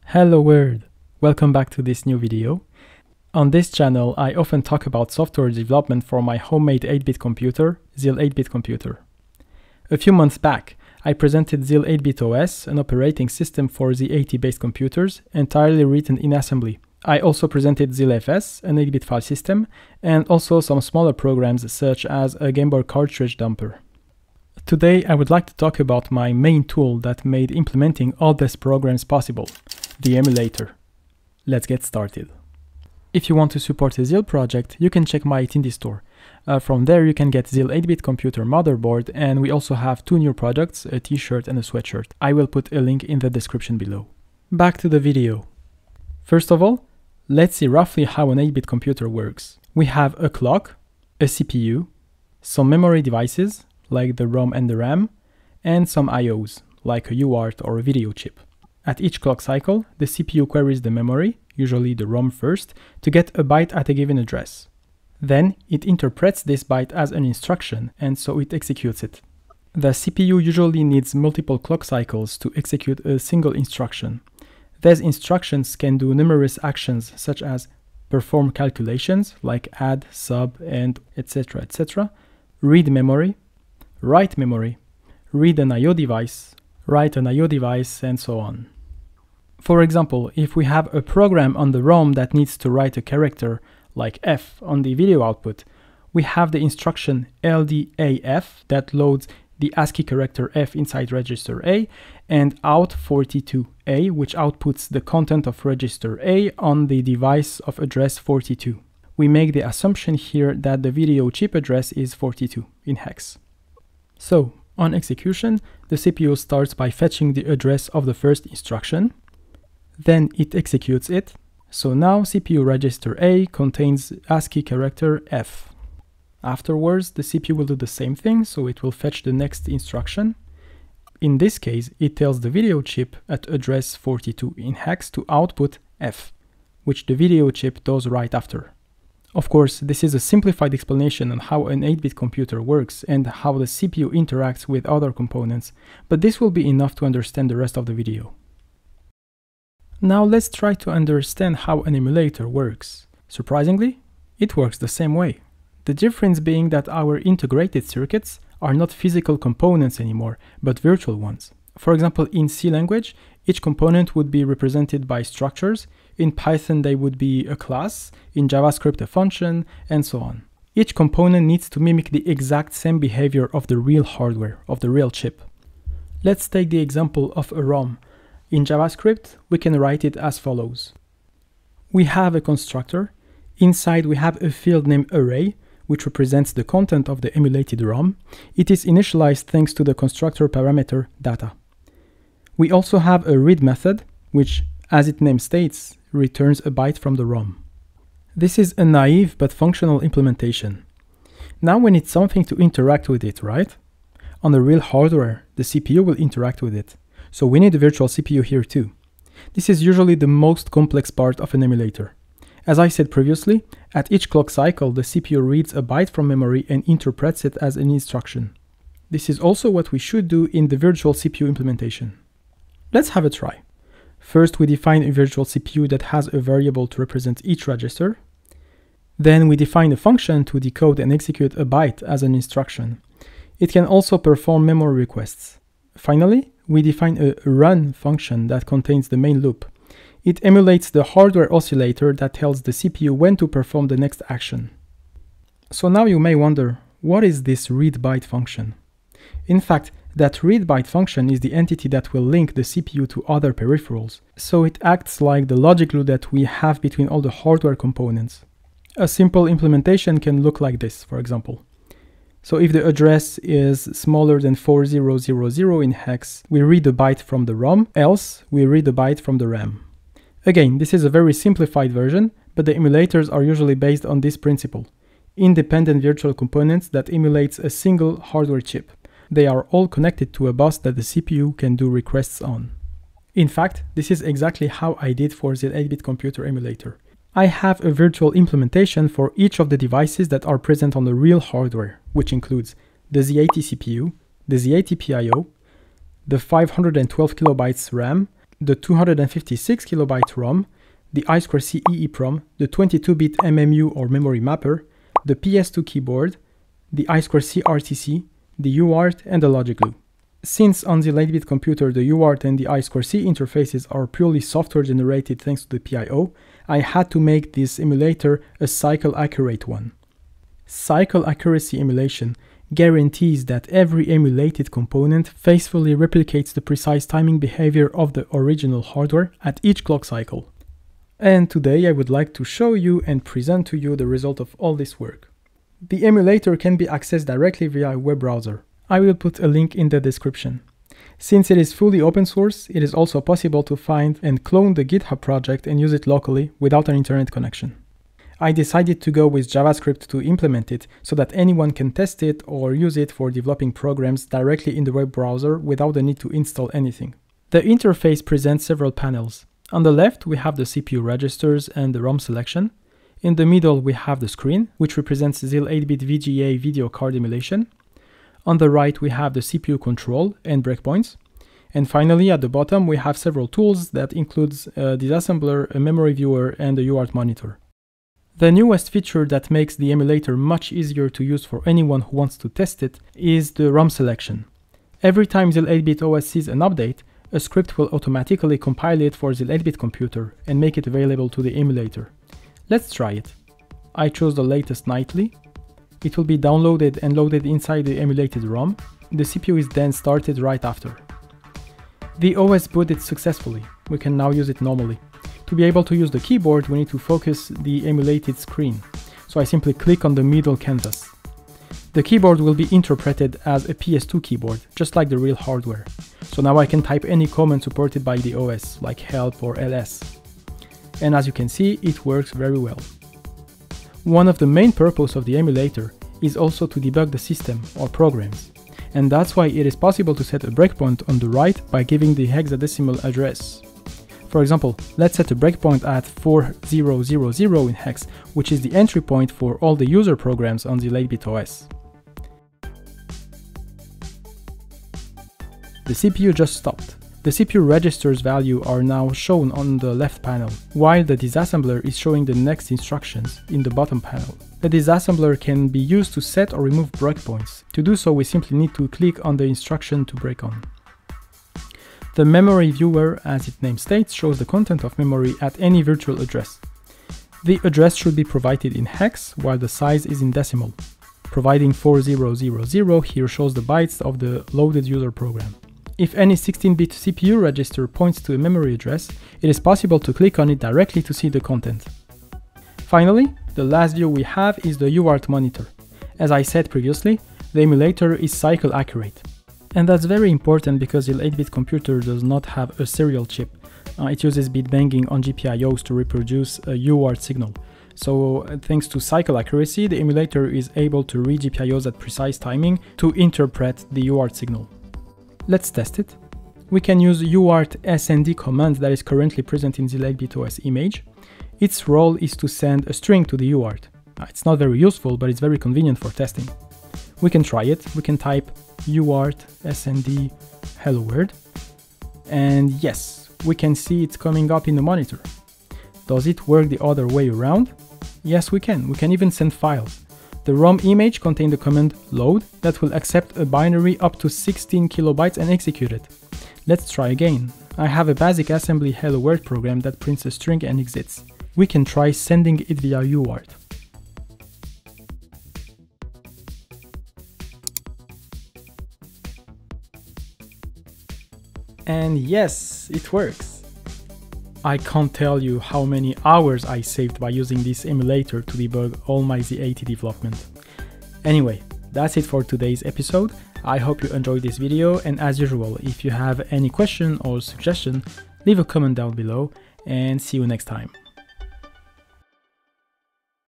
Hello world! Welcome back to this new video. On this channel, I often talk about software development for my homemade 8-bit computer, Zeal 8-bit computer. A few months back, I presented Zeal 8-bit OS, an operating system for Z80-based computers, entirely written in assembly. I also presented Zeal FS, an 8-bit file system, and also some smaller programs such as a Game Boy cartridge dumper. Today, I would like to talk about my main tool that made implementing all these programs possible, the emulator. Let's get started. If you want to support a Zeal project, you can check my Tindie store. From there you can get Zeal 8-bit computer motherboard, and we also have two new products, a t-shirt and a sweatshirt. I will put a link in the description below. Back to the video. First of all, let's see roughly how an 8-bit computer works. We have a clock, a CPU, some memory devices, like the ROM and the RAM, and some IOs, like a UART or a video chip. At each clock cycle, the CPU queries the memory, usually the ROM first, to get a byte at a given address. Then it interprets this byte as an instruction, and so it executes it. The CPU usually needs multiple clock cycles to execute a single instruction. These instructions can do numerous actions such as perform calculations like add, sub, and etc., read memory, write memory, read an I/O device, write an I/O device, and so on. For example, if we have a program on the ROM that needs to write a character like F on the video output, we have the instruction LDAF that loads the ASCII character F inside register A, and out42A, which outputs the content of register A on the device of address 42. We make the assumption here that the video chip address is 42 in hex. So, on execution, the CPU starts by fetching the address of the first instruction. Then it executes it. So now CPU register A contains ASCII character F. Afterwards, the CPU will do the same thing, so it will fetch the next instruction. In this case, it tells the video chip at address 42 in hex to output F, which the video chip does right after. Of course, this is a simplified explanation on how an 8-bit computer works and how the CPU interacts with other components, but this will be enough to understand the rest of the video. Now let's try to understand how an emulator works. Surprisingly, it works the same way. The difference being that our integrated circuits are not physical components anymore, but virtual ones. For example, in C language, each component would be represented by structures. In Python, they would be a class, in JavaScript a function, and so on. Each component needs to mimic the exact same behavior of the real hardware, of the real chip. Let's take the example of a ROM. In JavaScript, we can write it as follows. We have a constructor. Inside we have a field named array, which represents the content of the emulated ROM. It is initialized thanks to the constructor parameter data. We also have a read method, which, as its name states, returns a byte from the ROM. This is a naive but functional implementation. Now we need something to interact with it, right? On the real hardware, the CPU will interact with it. So we need a virtual CPU here too. This is usually the most complex part of an emulator. As I said previously, at each clock cycle, the CPU reads a byte from memory and interprets it as an instruction. This is also what we should do in the virtual CPU implementation. Let's have a try. First, we define a virtual CPU that has a variable to represent each register. Then we define a function to decode and execute a byte as an instruction. It can also perform memory requests. Finally, we define a run function that contains the main loop. It emulates the hardware oscillator that tells the CPU when to perform the next action. So now you may wonder, what is this read byte function? In fact, that read byte function is the entity that will link the CPU to other peripherals. So it acts like the logic glue that we have between all the hardware components. A simple implementation can look like this, for example. So if the address is smaller than 4000 in hex, we read a byte from the ROM, else we read a byte from the RAM. Again, this is a very simplified version, but the emulators are usually based on this principle. Independent virtual components that emulates a single hardware chip. They are all connected to a bus that the CPU can do requests on. In fact, this is exactly how I did for the 8-bit computer emulator. I have a virtual implementation for each of the devices that are present on the real hardware, which includes the Z80 CPU, the Z80 PIO, the 512 kilobytes RAM, the 256 kilobyte ROM, the I2C EEPROM, the 22-bit MMU or memory mapper, the PS2 keyboard, the I2C RTC, the UART, and the logic glue. Since on the 8-bit computer the UART and the I2C interfaces are purely software generated thanks to the PIO, I had to make this emulator a cycle accurate one. Cycle accuracy emulation guarantees that every emulated component faithfully replicates the precise timing behavior of the original hardware at each clock cycle. And today I would like to show you and present to you the result of all this work. The emulator can be accessed directly via a web browser. I will put a link in the description. Since it is fully open source, it is also possible to find and clone the GitHub project and use it locally without an internet connection. I decided to go with JavaScript to implement it so that anyone can test it or use it for developing programs directly in the web browser without the need to install anything. The interface presents several panels. On the left, we have the CPU registers and the ROM selection. In the middle, we have the screen, which represents Zeal 8-bit VGA video card emulation. On the right, we have the CPU control and breakpoints. And finally, at the bottom, we have several tools that includes a disassembler, a memory viewer, and a UART monitor. The newest feature that makes the emulator much easier to use for anyone who wants to test it is the ROM selection. Every time Zeal 8-bit OS sees an update, a script will automatically compile it for the 8-bit computer and make it available to the emulator. Let's try it. I chose the latest nightly. It will be downloaded and loaded inside the emulated ROM. The CPU is then started right after. The OS booted successfully. We can now use it normally. To be able to use the keyboard, we need to focus the emulated screen. So I simply click on the middle canvas. The keyboard will be interpreted as a PS2 keyboard, just like the real hardware. So now I can type any command supported by the OS, like help or ls. And as you can see, it works very well. One of the main purposes of the emulator is also to debug the system or programs. And that's why it is possible to set a breakpoint on the right by giving the hexadecimal address. For example, let's set a breakpoint at 4000 in hex, which is the entry point for all the user programs on the 8-bit OS. The CPU just stopped. The CPU registers value are now shown on the left panel, while the disassembler is showing the next instructions in the bottom panel. The disassembler can be used to set or remove breakpoints. To do so, we simply need to click on the instruction to break on. The memory viewer, as its name states, shows the content of memory at any virtual address. The address should be provided in hex, while the size is in decimal. Providing 4000 here shows the bytes of the loaded user program. If any 16-bit CPU register points to a memory address, it is possible to click on it directly to see the content. Finally, the last view we have is the UART monitor. As I said previously, the emulator is cycle accurate. And that's very important because the 8-bit computer does not have a serial chip. It uses bit banging on GPIOs to reproduce a UART signal. So thanks to cycle accuracy, the emulator is able to read GPIOs at precise timing to interpret the UART signal. Let's test it. We can use UART SND command that is currently present in the 8-bit OS image. Its role is to send a string to the UART. It's not very useful, but it's very convenient for testing. We can try it. We can type UART SND hello world. And yes, we can see it's coming up in the monitor. Does it work the other way around? Yes, we can. We can even send files. The ROM image contains the command load that will accept a binary up to 16 kilobytes and execute it. Let's try again. I have a basic assembly hello world program that prints a string and exits. We can try sending it via UART. And yes, it works. I can't tell you how many hours I saved by using this emulator to debug all my Z80 development. Anyway, that's it for today's episode. I hope you enjoyed this video, and as usual, if you have any question or suggestion, leave a comment down below, and see you next time.